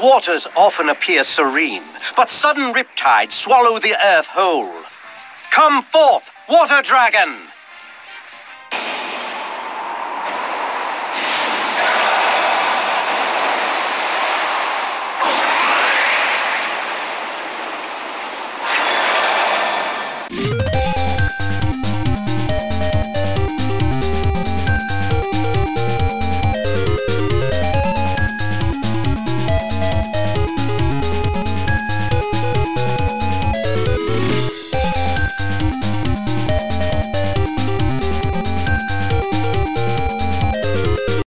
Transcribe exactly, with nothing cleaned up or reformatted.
waters often appear serene, but sudden riptides swallow the earth whole. Come forth, water dragon!